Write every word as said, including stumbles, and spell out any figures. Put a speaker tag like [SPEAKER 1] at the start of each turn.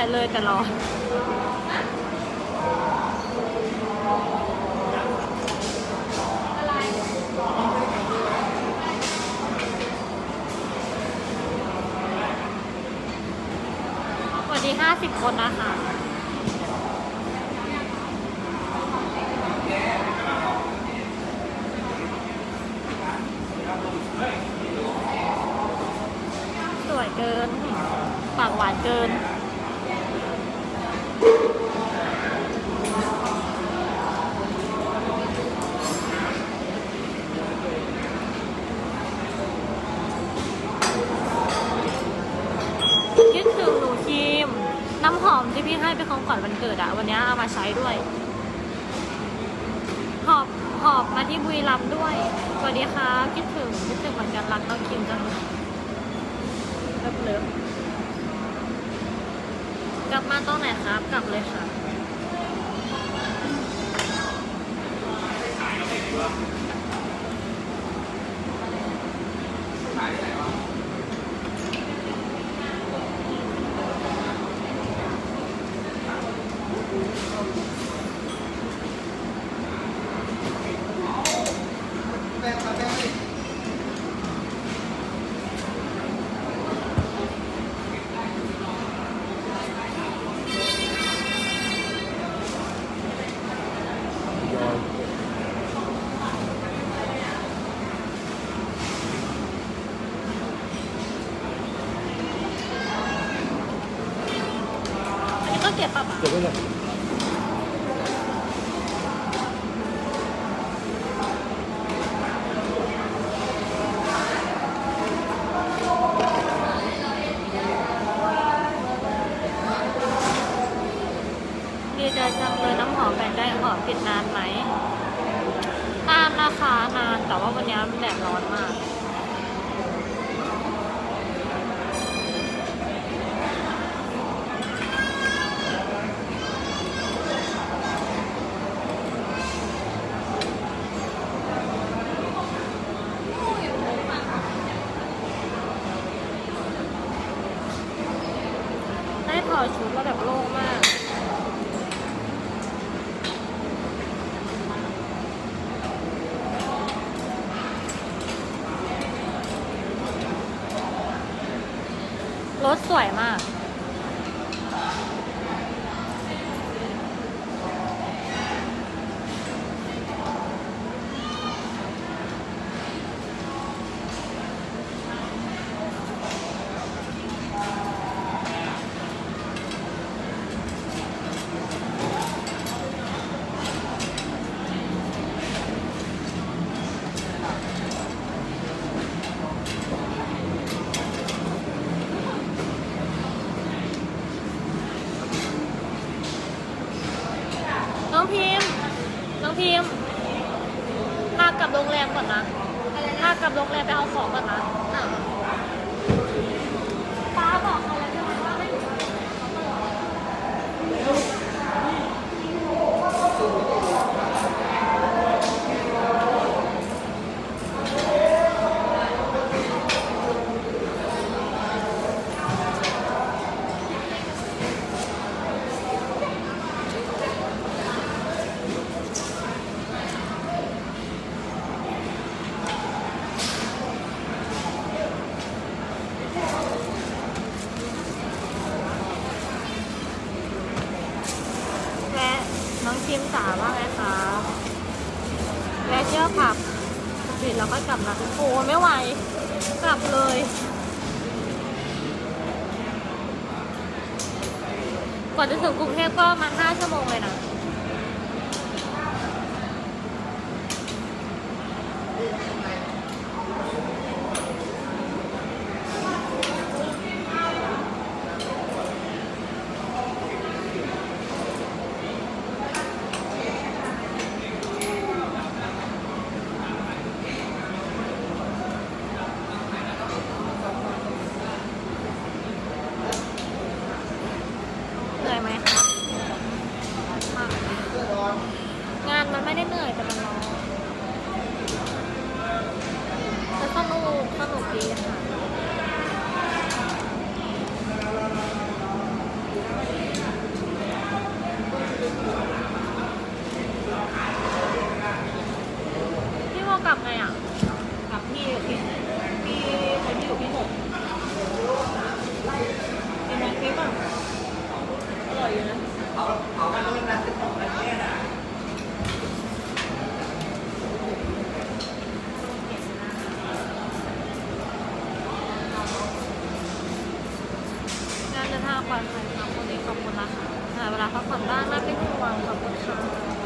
[SPEAKER 1] เลยแต่รอสวัสดีห้าสิบคนนะคะสวยเกินปากหวานเกินคิดถึงหนูครีมน้ำหอมที่พี่ให้เป็นของขวัญวันเกิดอะวันนี้เอามาใช้ด้วยหอบหอบมาที่บุรีรัมย์ด้วยสวัสดีค่ะคิดถึงคิดถึงเหมือนกันรักน้องครีมจังเลยเลิฟเลิฟกลับมาตอนไหนครับกลับเลยค่ะเก็บปะเก็บไว้เลยดีใจจังเลยน้ำหอมแบ่งได้หอมติดนานไหมนานนะคะนานแต่ว่าวันนี้มันแดดร้อนมากถอดชุดแล้วแบบโล่งมากรถสวยมากน้องพิมพ์น้องพิมพ์พากลับโรงแรมก่อนนะพากลับโรงแรมไปเอาของก่อนนะป้าบอกเขาแล้วใช่ไหมว่าให้น้องคิมจ๋าว่าไงคะแวะเที่ยวผับปิดแล้วก็กลับนะโอ้ไม่ไหวกลับเลยกว่าจะถึงกรุงเทพก็มาห้าชั่วโมงเลยนะเหนื่อยไหมคะมา
[SPEAKER 2] เขาเขามาลุ้นนะประเทศอ่ะ
[SPEAKER 1] การเดินทางปลอดภัยค่ะวันนี้ขอบคุณนะคะหาเวลาพักผ่อนบ้างน่าเป็นห่วงขอบคุณค่ะ